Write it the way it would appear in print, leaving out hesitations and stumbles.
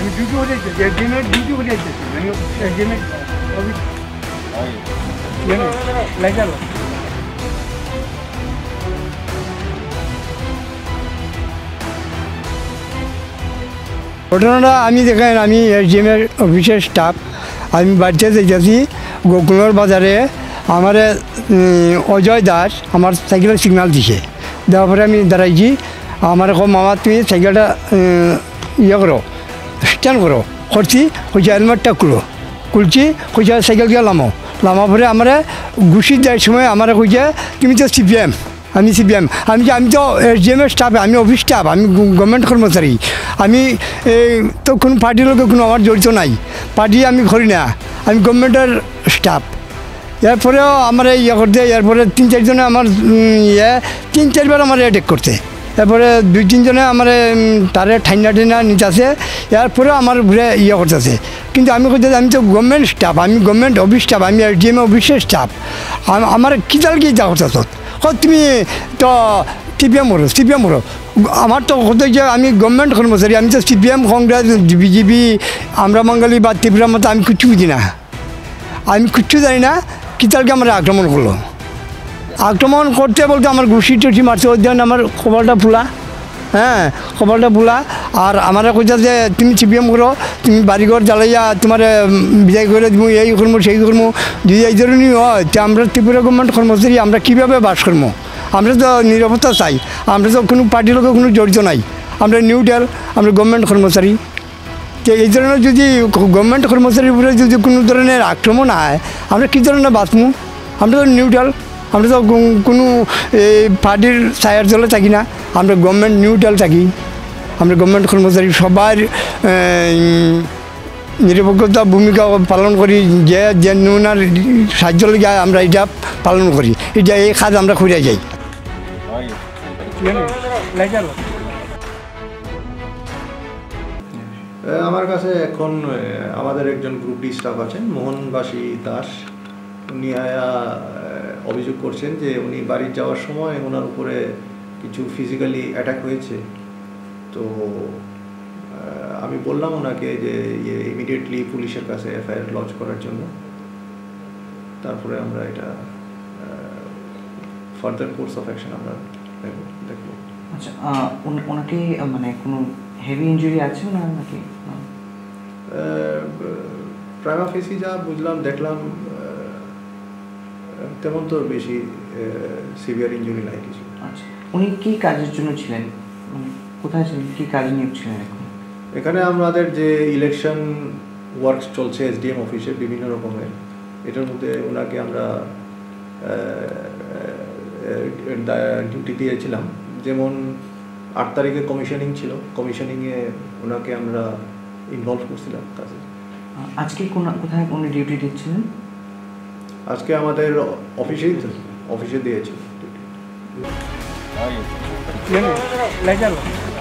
আমি ডিউটি করে যাচ্ছি এসডিএমের ডিউটি করে যাচ্ছি আমি এসডিএমের অফিস লাইটার ঘটনাটা আমি দেখেন আমি এসডিএমের অফিসের স্টাফ আমি বাড়িতে যাচ্ছি গোকুলর বাজারে আমার অজয় দাস আমার সাইকেলের সিগনাল দিছে দেওয়ার পরে আমি দাঁড়াইছি আমার এখন মামা তুমি সাইকেলটা ইয়ে করো স্ট্যান্ড করো করছি কইছে হেলমেটটা খুলছি কইছে সাইকেল দিয়ে লামা পরে আমার ঘুষি দেওয়ার সময় আমার কইছে তুমি তো সিপিএম আমি সিপিএম আমি তো এসডিএমের স্টাফ আমি অফিস স্টাফ আমি গভর্নমেন্ট কর্মচারী আমি তো কোনো পার্টির লোকের কোনো আমার জড়িত নাই পার্টি আমি করি না আমি গভর্নমেন্টের স্টাফ এরপরেও আমার ইয়ে করতে এরপরে 3-4 জনে আমার তিন চারবার আমার অ্যাটাক করতে এরপরে 2-3 জনে আমার তারে ঠান্ডা নিতে আসে এরপরেও আমার ঘুরে ইয়ে করতেছে কিন্তু আমি কইতে আমি তো গভর্নমেন্ট স্টাফ আমি গভর্নমেন্ট অফিস স্টাফ আমি এসডিএম অফিসের স্টাফ আমার কী তাল কি যা করতেছ তুমি তো সিপিএম করো আমার তো হতে যে আমি গভর্নমেন্ট কর্মচারী আমি তো সিপিএম কংগ্রেস বিজেপি আমরা বাঙালি বা ত্রিপুরার মতো আমি কিচ্ছু বুঝি না আমি কিচ্ছু জানি না কী তালকে আমার আক্রমণ করলো আক্রমণ করতে বলতে আমার ঘুষি টুসি মারছে ওই জন্য আমার কপালটা ফুলা কপালটা ফুলা আর আমার কইতা যে তুমি সিপিএম করো তুমি বাড়িঘর জ্বালাইয়া তোমার বিদায় করে দিব এই করবো সেই করবো যদি এই ধরনের হয় তো আমরা ত্রিপুরা গভর্নমেন্ট কর্মচারী আমরা কীভাবে বাস করবো আমরা তো নিরাপত্তা চাই আমরা তো কোনো পার্টির লোকের কোনো জড়িত নাই আমরা নিউট্রাল আমরা গভর্নমেন্ট কর্মচারী তো এই ধরনের যদি গভর্নমেন্ট কর্মচারীর উপরে যদি কোনো ধরনের আক্রমণ হয় আমরা কী ধরনের বাঁচবো আমরা তো নিউট্রাল আমরা তো কোনো পার্টির ছায়ার তলে থাকি না আমরা গভর্নমেন্ট নিউট্রাল থাকি আমরা গভর্নমেন্ট কর্মচারী সবার নিরপেক্ষতা ভূমিকা পালন করি যে নমুনার সাহায্য লেগে আমরা এটা পালন করি এটা এই কাজ আমরা করে যাই আমার কাছে এখন আমাদের একজন গ্রুপ ডি স্টাফ আছেন মোহনবাসী দাস উনি অভিযোগ করছেন যে উনি বাড়ি যাওয়ার সময় ওনার উপরে কিছু ফিজিক্যালি অ্যাটাক হয়েছে তো আমি বললাম ওনাকে যে ইমিডিয়েটলি পুলিশের কাছে এফআইআর লঞ্চ করার জন্য তারপরে আমরা এটা ফার্দার কোর্স অফ অ্যাকশন আমরা দেখব আচ্ছা ওনাকে মানে কোনো হেভি ইনজুরি আছে না নাকি প্রাইমা ফেসি যা বুঝলাম দেখলাম তেমন তো বেশি সিভিয়ার ইনজুরি নাই কিছু আচ্ছা উনি কী কাজের জন্য ছিলেন কোথায় ছিলেন কী কাজে নিয়োগ ছিলেন এখন এখানে আমাদের যে ইলেকশন ওয়ার্কস চলছে এসডিএম অফিসে বিভিন্ন রকমের এটার মধ্যে ওনাকে আমরা ডিউটি দিয়েছিলাম যেমন 8 তারিখে কমিশনিং ছিল কমিশনিংয়ে ওনাকে আমরা ইনভলভ করছিলাম কাজে আজকে কোথায় উনি ডিউটি দিচ্ছিলেন আজকে আমাদের অফিসে দিয়েছিল ডিউটি